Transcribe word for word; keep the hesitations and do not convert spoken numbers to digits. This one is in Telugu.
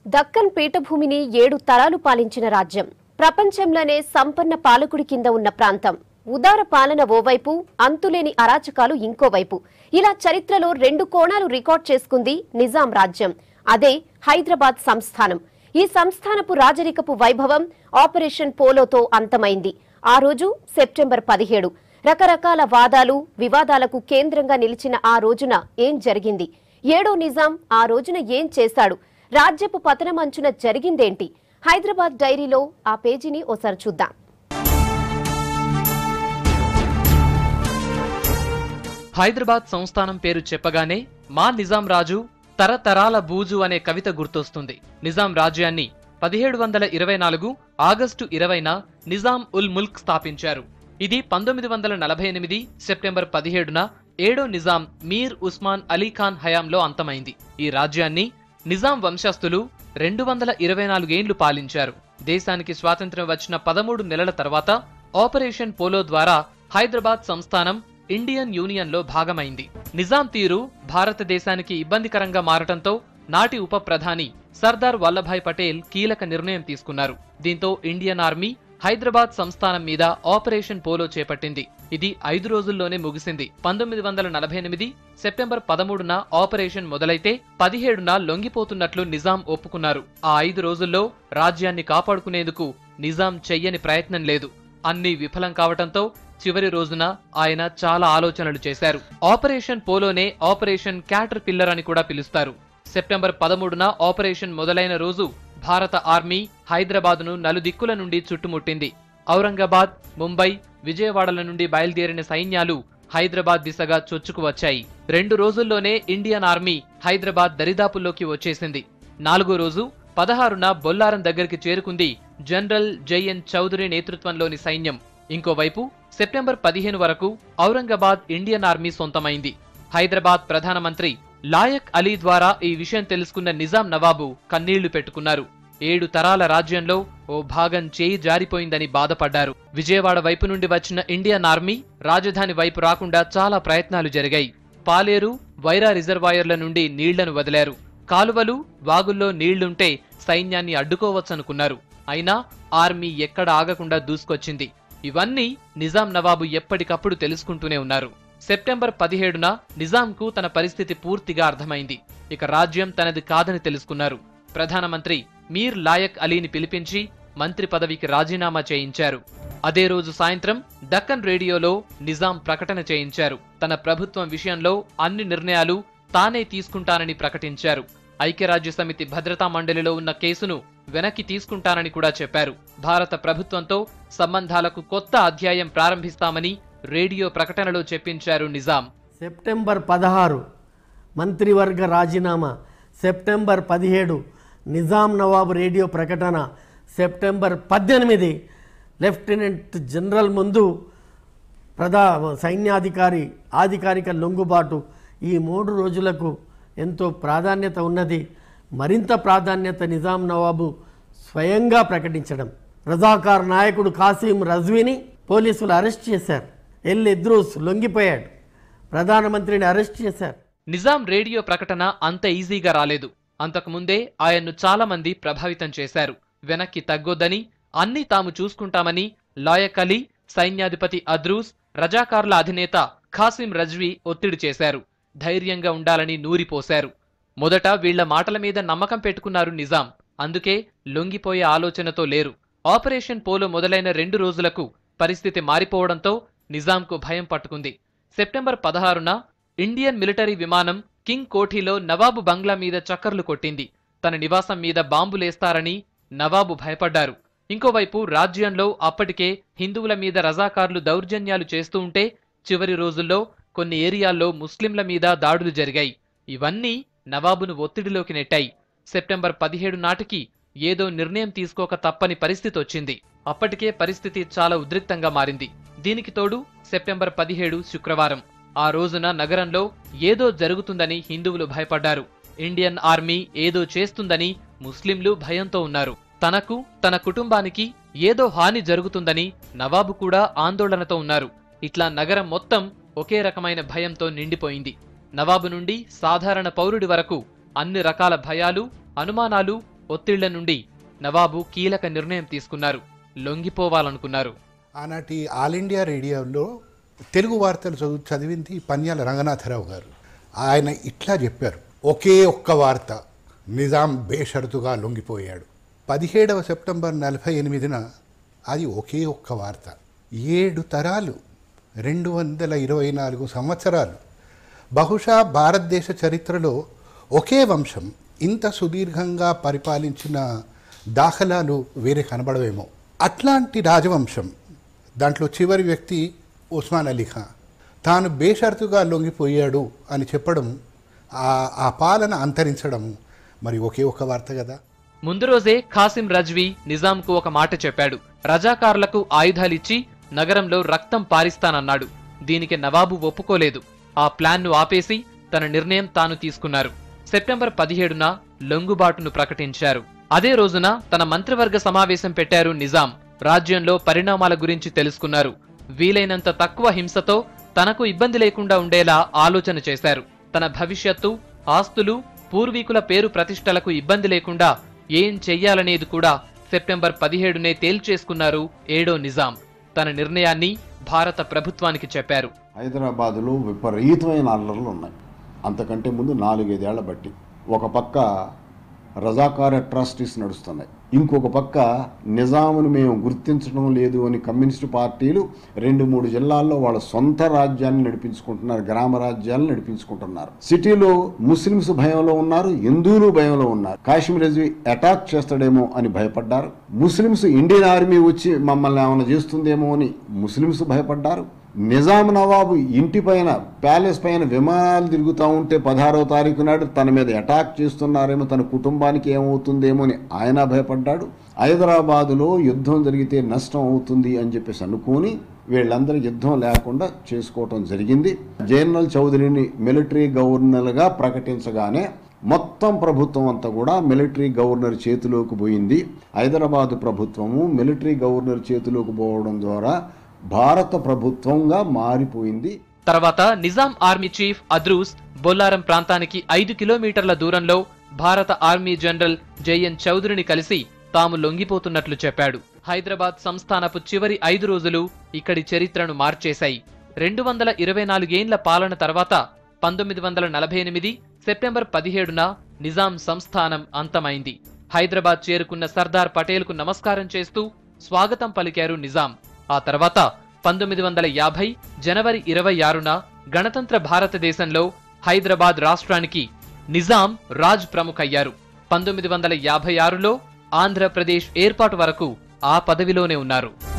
దక్కన్ పీఠభూమిని ఏడు తరాలు పాలించిన రాజ్యం, ప్రపంచంలోనే సంపన్న పాలకుడి కింద ఉన్న ప్రాంతం. ఉదార పాలన ఓవైపు, అంతులేని అరాచకాలు ఇంకోవైపు. ఇలా చరిత్రలో రెండు కోణాలు రికార్డ్ చేసుకుంది నిజాం రాజ్యం. అదే హైదరాబాద్ సంస్థానం. ఈ సంస్థానపు రాజరికపు వైభవం ఆపరేషన్ పోలోతో అంతమైంది. ఆ రోజు సెప్టెంబర్ పదిహేడు. రకరకాల వాదాలు, వివాదాలకు కేంద్రంగా నిలిచిన ఆ రోజున ఏం జరిగింది? ఏడో నిజాం ఆ రోజున ఏం చేశాడు? రాజ్యపు పతనమంచున జరిగిందేంటి? హైదరాబాద్ డైరీలో ఆ పేజీని ఓసారి చూద్దాం. హైదరాబాద్ సంస్థానం పేరు చెప్పగానే మా నిజాం రాజు తరతరాల బూజు అనే కవిత గుర్తొస్తుంది. నిజాం రాజ్యాన్ని పదిహేడు వందల ఇరవై నాలుగు ఆగస్టు ఇరవైన నిజాం ఉల్ ముల్క్ స్థాపించారు. ఇది పంతొమ్మిది వందల నలభై ఎనిమిది సెప్టెంబర్ పదిహేడున ఏడో నిజాం మీర్ ఉస్మాన్ అలీ ఖాన్ హయాంలో అంతమైంది. ఈ రాజ్యాన్ని నిజాం వంశస్థులు రెండు వందల ఇరవై నాలుగేండ్లు పాలించారు. దేశానికి స్వాతంత్ర్యం వచ్చిన పదమూడు నెలల తర్వాత ఆపరేషన్ పోలో ద్వారా హైదరాబాద్ సంస్థానం ఇండియన్ యూనియన్ లో భాగమైంది. నిజాం తీరు భారతదేశానికి ఇబ్బందికరంగా మారటంతో నాటి ఉప ప్రధాని సర్దార్ వల్లభాయ్ పటేల్ కీలక నిర్ణయం తీసుకున్నారు. దీంతో ఇండియన్ ఆర్మీ హైదరాబాద్ సంస్థానం మీద ఆపరేషన్ పోలో చేపట్టింది. ఇది ఐదు రోజుల్లోనే ముగిసింది. పంతొమ్మిది వందల నలభై ఎనిమిది సెప్టెంబర్ పదమూడున ఆపరేషన్ మొదలైతే పదిహేడున లొంగిపోతున్నట్లు నిజాం ఒప్పుకున్నారు. ఆ ఐదు రోజుల్లో రాజ్యాన్ని కాపాడుకునేందుకు నిజాం చెయ్యని ప్రయత్నం లేదు. అన్ని విఫలం కావటంతో చివరి రోజున ఆయన చాలా ఆలోచనలు చేశారు. ఆపరేషన్ పోలోనే ఆపరేషన్ క్యాటర్ పిల్లర్ అని కూడా పిలుస్తారు. సెప్టెంబర్ పదమూడున ఆపరేషన్ మొదలైన రోజు భారత ఆర్మీ హైదరాబాద్ను నలుదిక్కుల నుండి చుట్టుముట్టింది. ఔరంగాబాద్, ముంబై, విజయవాడల నుండి బయలుదేరిన సైన్యాలు హైదరాబాద్ దిశగా చొచ్చుకు వచ్చాయి. రెండు రోజుల్లోనే ఇండియన్ ఆర్మీ హైదరాబాద్ దరిదాపుల్లోకి వచ్చేసింది. నాలుగో రోజు పదహారున బొల్లారం దగ్గరికి చేరుకుంది జనరల్ జైఎన్ చౌదరి నేతృత్వంలోని సైన్యం. ఇంకోవైపు సెప్టెంబర్ పదిహేను వరకు ఔరంగాబాద్ ఇండియన్ ఆర్మీ సొంతమైంది. హైదరాబాద్ ప్రధానమంత్రి లాయక్ అలీ ద్వారా ఈ విషయం తెలుసుకున్న నిజాం నవాబు కన్నీళ్లు పెట్టుకున్నారు. ఏడు తరాల రాజ్యంలో ఓ భాగం చేయి జారిపోయిందని బాధపడ్డారు. విజయవాడ వైపు నుండి వచ్చిన ఇండియన్ ఆర్మీ రాజధాని వైపు రాకుండా చాలా ప్రయత్నాలు జరిగాయి. పాలేరు, వైరా రిజర్వాయర్ల నుండి నీళ్లను వదిలారు. కాలువలు, వాగుల్లో నీళ్లుంటే సైన్యాన్ని అడ్డుకోవచ్చనుకున్నారు. అయినా ఆర్మీ ఎక్కడ ఆగకుండా దూసుకొచ్చింది. ఇవన్నీ నిజాం నవాబు ఎప్పటికప్పుడు తెలుసుకుంటూనే ఉన్నారు. సెప్టెంబర్ పదిహేడున నిజాంకు తన పరిస్థితి పూర్తిగా అర్థమైంది. ఇక రాజ్యం తనది కాదని తెలుసుకున్నారు. ప్రధానమంత్రి మీర్ లాయక్ అలీని పిలిపించి మంత్రి పదవికి రాజీనామా చేయించారు. అదే రోజు సాయంత్రం దక్కన్ రేడియోలో నిజాం ప్రకటన చేయించారు. తన ప్రభుత్వం విషయంలో అన్ని నిర్ణయాలు తానే తీసుకుంటానని ప్రకటించారు. ఐక్యరాజ్య సమితి భద్రతా మండలిలో ఉన్న కేసును వెనక్కి తీసుకుంటానని కూడా చెప్పారు. భారత ప్రభుత్వంతో సంబంధాలకు కొత్త అధ్యాయం ప్రారంభిస్తామని రేడియో ప్రకటనలో చెప్పించారు నిజాం. సెప్టెంబర్ పదహారు మంత్రివర్గ రాజీనామా, సెప్టెంబర్ పదిహేడు నిజాం నవాబు రేడియో ప్రకటన, సెప్టెంబర్ పద్దెనిమిది లెఫ్టినెంట్ జనరల్ ముందు ప్రధా సైన్యాధికారి అధికారిక లొంగుబాటు. ఈ మూడు రోజులకు ఎంతో ప్రాధాన్యత ఉన్నది. మరింత ప్రాధాన్యత నిజాం నవాబు స్వయంగా ప్రకటించడం. రజాకార్ నాయకుడు కాసిం రజ్వీని పోలీసులు అరెస్ట్ చేశారు. ఎల్ ఇద్రూస్ లొంగిపోయాడు. ప్రధానమంత్రిని అరెస్ట్ చేశారు. నిజాం రేడియో ప్రకటన అంత ఈజీగా రాలేదు. అంతకుముందే ఆయన్ను చాలా మంది ప్రభావితం చేశారు. వెనక్కి తగ్గొద్దని, అన్నీ తాము చూసుకుంటామని లాయక్ అలీ, సైన్యాధిపతి అద్రూస్, రజాకార్ల అధినేత ఖాసిం రజ్వీ ఒత్తిడి చేశారు. ధైర్యంగా ఉండాలని నూరిపోశారు. మొదట వీళ్ల మాటల మీద నమ్మకం పెట్టుకున్నారు నిజాం. అందుకే లొంగిపోయే ఆలోచనతో లేరు. ఆపరేషన్ పోలో మొదలైన రెండు రోజులకు పరిస్థితి మారిపోవడంతో నిజాంకు భయం పట్టుకుంది. సెప్టెంబర్ పదహారున ఇండియన్ మిలిటరీ విమానం కింగ్ కోఠీలో నవాబు బంగ్లా మీద చక్కర్లు కొట్టింది. తన నివాసం మీద బాంబులేస్తారని నవాబు భయపడ్డారు. ఇంకోవైపు రాజ్యంలో అప్పటికే హిందువుల మీద రజాకార్లు దౌర్జన్యాలు చేస్తూ ఉంటే చివరి రోజుల్లో కొన్ని ఏరియాల్లో ముస్లింల మీద దాడులు జరిగాయి. ఇవన్నీ నవాబును ఒత్తిడిలోకి నెట్టాయి. సెప్టెంబర్ పదిహేడు నాటికి ఏదో నిర్ణయం తీసుకోక తప్పని పరిస్థితి వచ్చింది. అప్పటికే పరిస్థితి చాలా ఉద్రిక్తంగా మారింది. దీనికి తోడు సెప్టెంబర్ పదిహేడు శుక్రవారం. ఆ రోజున నగరంలో ఏదో జరుగుతుందని హిందువులు భయపడ్డారు. ఇండియన్ ఆర్మీ ఏదో చేస్తుందని ముస్లింలు భయంతో ఉన్నారు. తనకు, తన కుటుంబానికి ఏదో హాని జరుగుతుందని నవాబు కూడా ఆందోళనతో ఉన్నారు. ఇట్లా నగరం మొత్తం ఒకే రకమైన భయంతో నిండిపోయింది. నవాబు నుండి సాధారణ పౌరుడి వరకు అన్ని రకాల భయాలు, అనుమానాలు ఒత్తిళ్ల నుండి నవాబు కీలక నిర్ణయం తీసుకున్నారు. లొంగిపోవాలనుకున్నారు. ఆనాటి ఆల్ ఇండియా రేడియోలో తెలుగు వార్తలు చదువు చదివింది పన్యాల రంగనాథరావు గారు. ఆయన ఇట్లా చెప్పారు, ఒకే ఒక్క వార్త, నిజాం బేషరతుగా లొంగిపోయాడు. పదిహేడవ సెప్టెంబర్ నలభై ఎనిమిదిన అది ఒకే ఒక్క వార్త. ఏడు తరాలు, రెండు వందల ఇరవై నాలుగు సంవత్సరాలు, బహుశా భారతదేశ చరిత్రలో ఒకే వంశం ఇంత సుదీర్ఘంగా పరిపాలించిన దాఖలాలు వేరే కనబడవేమో. అట్లాంటి రాజవంశం, దాంట్లో చివరి వ్యక్తి ఉస్మాన్ అలీ ఖాన్, తాను బేషరతుగా లొంగిపోయాడు అని చెప్పడం, ఆ పాలన అంతరించడం మరి ఒకే ఒక్క వార్త కదా. ముందు రోజే ఖాసిం రజ్వీ నిజాంకు ఒక మాట చెప్పాడు. రజాకారులకు ఆయుధాలిచ్చి నగరంలో రక్తం పారిస్తానన్నాడు. దీనికి నవాబు ఒప్పుకోలేదు. ఆ ప్లాన్ను ఆపేసి తన నిర్ణయం తాను తీసుకున్నారు. సెప్టెంబర్ పదిహేడున లొంగుబాటును ప్రకటించారు. అదే రోజున తన మంత్రివర్గ సమావేశం పెట్టారు నిజాం. రాజ్యంలో పరిణామాల గురించి తెలుసుకున్నారు. వీలైనంత తక్కువ హింసతో తనకు ఇబ్బంది లేకుండా ఉండేలా ఆలోచన చేశారు. తన భవిష్యత్తు, ఆస్తులు, పూర్వీకుల పేరు ప్రతిష్టలకు ఇబ్బంది లేకుండా ఏం చెయ్యాలనేది కూడా సెప్టెంబర్ పదిహేడునే తేల్చేసుకున్నారు ఏడో నిజాం. తన నిర్ణయాన్ని భారత ప్రభుత్వానికి చెప్పారు. హైదరాబాదులో విపరీతమైన అల్లర్లు ఉన్నాయి. అంతకంటే ముందు నాలుగైదేళ్ల బట్టి ఒక పక్క రజాకార్ అట్రాసిటీస్ నడుస్తున్నాయి, ఇంకొక పక్క నిజామును మేము గుర్తించడం లేదు అని కమ్యూనిస్టు పార్టీలు రెండు మూడు జిల్లాల్లో వాళ్ళ సొంత రాజ్యాన్ని నడిపించుకుంటున్నారు, గ్రామ రాజ్యాలను నడిపించుకుంటున్నారు. సిటీలో ముస్లిమ్స్ భయంలో ఉన్నారు, హిందువులు భయంలో ఉన్నారు. కాశ్మీర్ రజ్వీ అటాక్ చేస్తాడేమో అని భయపడ్డారు. ముస్లిమ్స్ ఇండియన్ ఆర్మీ వచ్చి మమ్మల్ని ఏమైనా చేస్తుందేమో అని ముస్లిమ్స్ భయపడ్డారు. నిజాం నవాబు ఇంటి పైన, ప్యాలెస్ పైన విమానాలు తిరుగుతూ ఉంటే పదహారవ తారీఖు నాడు తన మీద అటాక్ చేస్తున్నారేమో, తన కుటుంబానికి ఏమవుతుందేమో అని ఆయన భయపడ్డాడు. హైదరాబాదులో యుద్ధం జరిగితే నష్టం అవుతుంది అని చెప్పేసి అనుకుని వీళ్ళందరూ యుద్ధం లేకుండా చేసుకోవటం జరిగింది. జనరల్ చౌదరిని మిలిటరీ గవర్నర్గా ప్రకటించగానే మొత్తం ప్రభుత్వం అంతా కూడా మిలిటరీ గవర్నర్ చేతిలోకి పోయింది. హైదరాబాదు ప్రభుత్వము మిలిటరీ గవర్నర్ చేతిలోకి పోవడం ద్వారా భారత ప్రభుత్వంగా మారిపోయింది. తర్వాత నిజాం ఆర్మీ చీఫ్ అద్రూస్ బొల్లారం ప్రాంతానికి ఐదు కిలోమీటర్ల దూరంలో భారత ఆర్మీ జనరల్ జేఎన్ చౌదరిని కలిసి తాము లొంగిపోతున్నట్లు చెప్పాడు. హైదరాబాద్ సంస్థానపు చివరి ఐదు రోజులు ఇక్కడి చరిత్రను మార్చేశాయి. రెండు వందల ఇరవై నాలుగేండ్ల పాలన తర్వాత పంతొమ్మిది వందల నలభై ఎనిమిది సెప్టెంబర్ పదిహేడున నిజాం సంస్థానం అంతమైంది. హైదరాబాద్ చేరుకున్న సర్దార్ పటేల్కు నమస్కారం చేస్తూ స్వాగతం పలికారు నిజాం. ఆ తర్వాత పంతొమ్మిది వందల యాభై జనవరి ఇరవై ఆరున గణతంత్ర భారతదేశంలో హైదరాబాద్ రాష్ట్రానికి నిజాం రాజ్ ప్రముఖ్ అయ్యారు. పంతొమ్మిది వందల యాభై ఆరులో ఆంధ్రప్రదేశ్ ఏర్పాటు వరకు ఆ పదవిలోనే ఉన్నారు.